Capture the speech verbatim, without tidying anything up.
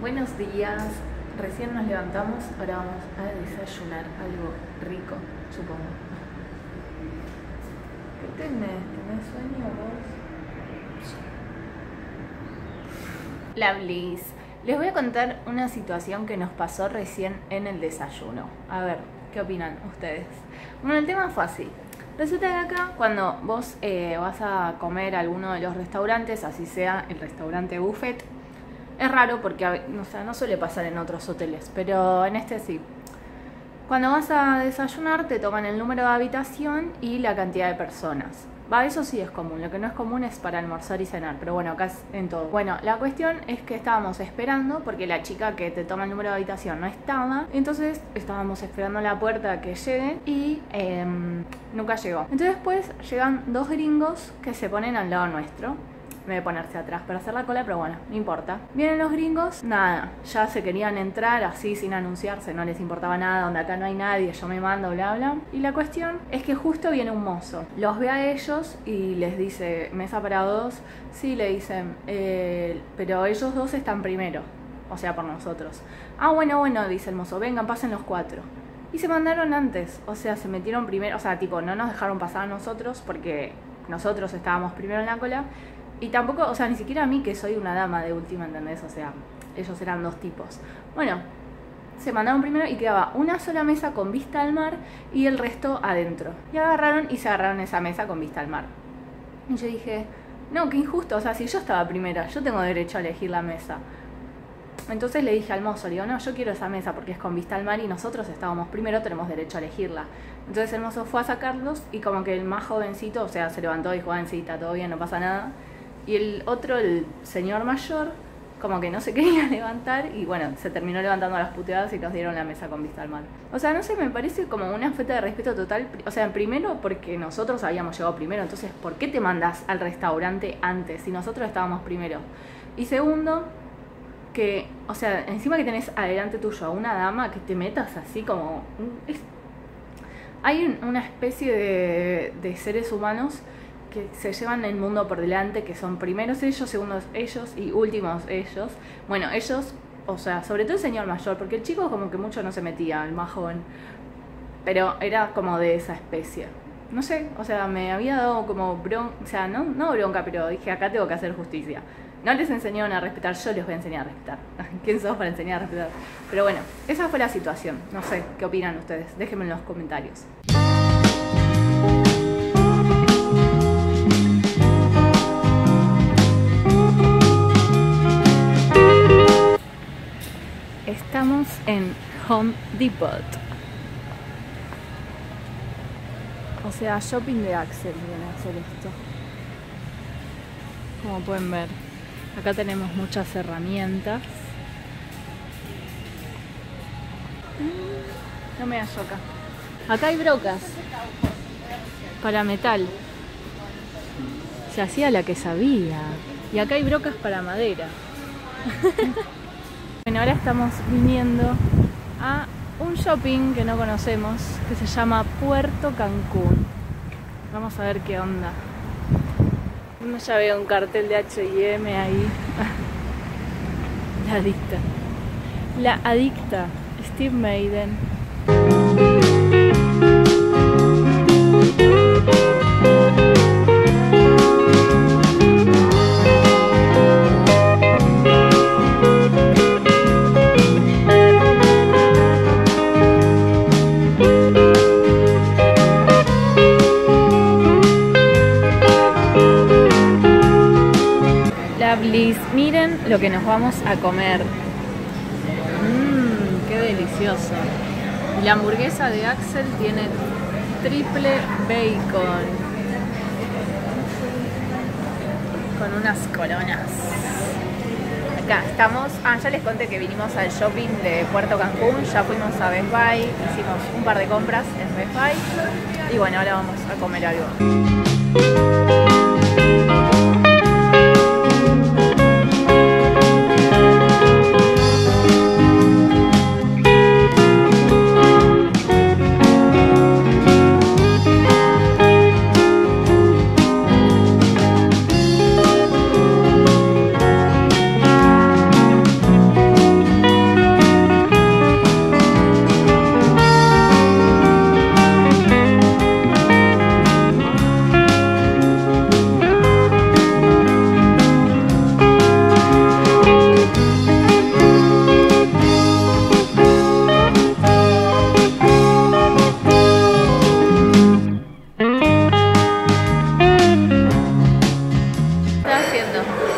Buenos días, recién nos levantamos, ahora vamos a desayunar algo rico, supongo. ¿Qué tenés? ¿Tenés sueño vos? La Bliss. Les voy a contar una situación que nos pasó recién en el desayuno. A ver, ¿qué opinan ustedes? Bueno, el tema fue así. Resulta que acá, cuando vos eh, vas a comer a alguno de los restaurantes, así sea el restaurante buffet, es raro porque o sea, no suele pasar en otros hoteles, pero en este sí. Cuando vas a desayunar te toman el número de habitación y la cantidad de personas. Va, eso sí es común, lo que no es común es para almorzar y cenar, pero bueno, acá es en todo. Bueno, la cuestión es que estábamos esperando porque la chica que te toma el número de habitación no estaba, entonces estábamos esperando a la puerta a que llegue y eh, nunca llegó. Entonces después llegan dos gringos que se ponen al lado nuestro. Me voy a ponerse atrás para hacer la cola, pero bueno, no importa. Vienen los gringos, nada, ya se querían entrar así sin anunciarse, no les importaba nada, donde acá no hay nadie, yo me mando, bla, bla. Y la cuestión es que justo viene un mozo, los ve a ellos y les dice, mesa para dos, sí, le dicen, eh, pero ellos dos están primero, o sea, por nosotros. Ah, bueno, bueno, dice el mozo, vengan, pasen los cuatro. Y se mandaron antes, o sea, se metieron primero, o sea, tipo, no nos dejaron pasar a nosotros porque nosotros estábamos primero en la cola. Y tampoco, o sea, ni siquiera a mí que soy una dama de última, ¿entendés? O sea, ellos eran dos tipos. Bueno, se mandaron primero y quedaba una sola mesa con vista al mar y el resto adentro. Y agarraron y se agarraron esa mesa con vista al mar. Y yo dije, no, qué injusto, o sea, si yo estaba primera, yo tengo derecho a elegir la mesa. Entonces le dije al mozo, le digo, no, yo quiero esa mesa porque es con vista al mar y nosotros estábamos primero, tenemos derecho a elegirla. Entonces el mozo fue a sacarlos y como que el más jovencito, o sea, se levantó y dijo, jovencita, todo bien, no pasa nada. Y el otro, el señor mayor, como que no se quería levantar y bueno, se terminó levantando a las puteadas y nos dieron la mesa con vista al mar. O sea, no sé, me parece como una falta de respeto total. O sea, primero porque nosotros habíamos llegado primero, entonces ¿por qué te mandas al restaurante antes si nosotros estábamos primero? Y segundo, que, o sea, encima que tenés adelante tuyo a una dama que te metas así como... Es, hay un, una especie de, de seres humanos que se llevan el mundo por delante, que son primeros ellos, segundos ellos y últimos ellos. Bueno, ellos, o sea, sobre todo el señor mayor, porque el chico como que mucho no se metía, el más joven, pero era como de esa especie. No sé, o sea, me había dado como bronca, o sea, no, no bronca, pero dije, acá tengo que hacer justicia. No les enseñaron a respetar, yo les voy a enseñar a respetar. ¿Quién sos para enseñar a respetar? Pero bueno, esa fue la situación. No sé, ¿qué opinan ustedes? Déjenme en los comentarios. Estamos en Home Depot. O sea, shopping de Axel viene a hacer esto. Como pueden ver, acá tenemos muchas herramientas. No me hallo acá. Acá hay brocas para metal. Se hacía la que sabía. Y acá hay brocas para madera. Bueno, ahora estamos viniendo a un shopping que no conocemos, que se llama Puerto Cancún. Vamos a ver qué onda. Ya veo un cartel de H y M ahí. La adicta. La adicta, Steve Madden. Miren lo que nos vamos a comer. Mmm, qué delicioso. La hamburguesa de Axel tiene triple bacon con unas coronas. Acá estamos. Ah, ya les conté que vinimos al shopping de Puerto Cancún. Ya fuimos a Best Buy, hicimos un par de compras en Best Buy y bueno, ahora vamos a comer algo. viendo.